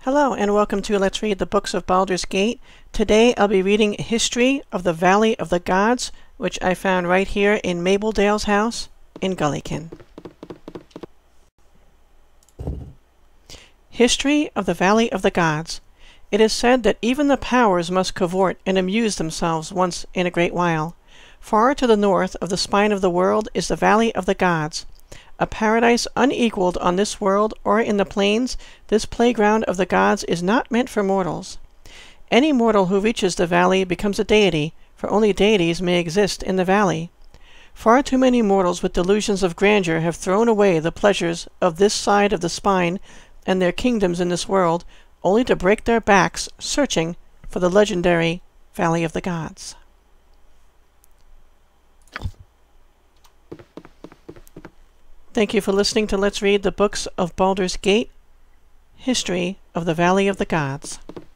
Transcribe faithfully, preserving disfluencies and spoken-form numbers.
Hello and welcome to Let's Read the Books of Baldur's Gate. Today I'll be reading History of the Valley of the Gods, which I found right here in Mabeldale's house in Gullykin. History of the Valley of the Gods. It is said that even the powers must cavort and amuse themselves once in a great while. Far to the north of the spine of the world is the Valley of the Gods. A paradise unequaled on this world or in the plains, this playground of the gods is not meant for mortals. Any mortal who reaches the valley becomes a deity, for only deities may exist in the valley. Far too many mortals with delusions of grandeur have thrown away the pleasures of this side of the spine and their kingdoms in this world, only to break their backs searching for the legendary Valley of the Gods. Thank you for listening to Let's Read the Books of Baldur's Gate, History of the Valley of the Gods.